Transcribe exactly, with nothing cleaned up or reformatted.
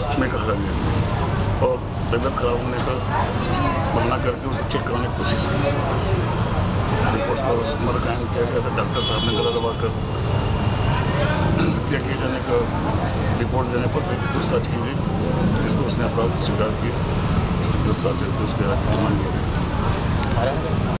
में कहा गया और तबीयत खराब होने का बहाना करके उसको चेक कराने की कोशिश की। रिपोर्ट पर मर कायम किया गया था। डॉक्टर साहब ने गला दबा कर हत्या किए जाने का रिपोर्ट देने पर पूछताछ की गई, जिसमें उसने अपराध स्वीकार किया। गिरफ्तार करके उसके रिमांड लिया गया।